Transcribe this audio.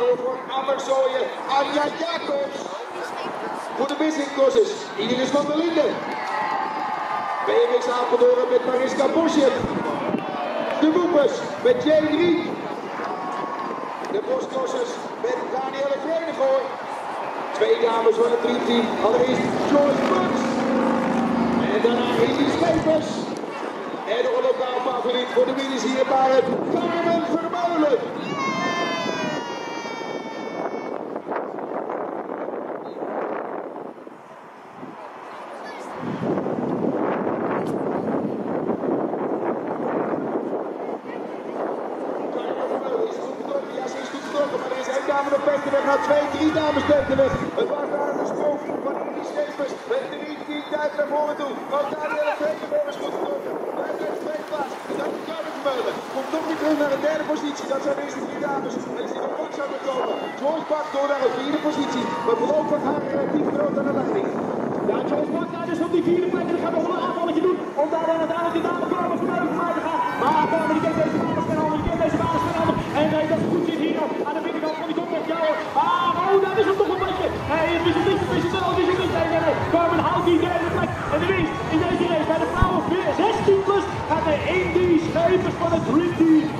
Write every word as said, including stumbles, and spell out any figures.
vrouwen voor Amersooien, Anja Jacobs. Voor de wisselkussens, Iris van der Linden. B M X Apeldoorn met Mariska Boschip. De Woepers met Jay Green. De Boskossers met Danielle Vredegoor. Twee dames van het dreamteam. Allereerst Joyce Bucks. En daarna Hilly Schepers. En nog een lokaal favoriet voor de winners hier bij het Carmen Vermeulen. Dame nog beter weg, gaat twee, drie dames beter weg. Het was daar een sprong van Hilly Schepers. Met de niet die tijd naar voren toe. Want Danielle Vredegoor is goed getrokken. Bij de tweede plaats. En dan de Carmen Vermeulen. Komt nog niet terug naar de derde positie. Dat zijn de eerste drie dames. En is die nog langs aan het komen. Joyce pakt door naar de vierde positie. Maar voorlopig haar relatief groot aan de leiding. Ja, Joyce pakt daar dus op die vierde plek. En dan gaat nog een aanvalletje doen. Om daar dan uiteindelijk de dame Carmen Vermeulen voorbij te gaan. Maar Carmen die kent deze dames geen handen. Die kent deze dames geen handen. En nee, dat is goed zit hier nog aan de binnenkant van die kopbocht. Ja hoor. Ah, oh, daar is het nog een beetje. Hey, het is het niet, het is het wel, het is het niet. Nee, nee, nee. Carmen houdt die derde plek. En de winst in deze race bij de vrouwen zestien plus gaat de Indy Schepers van het Dream Team.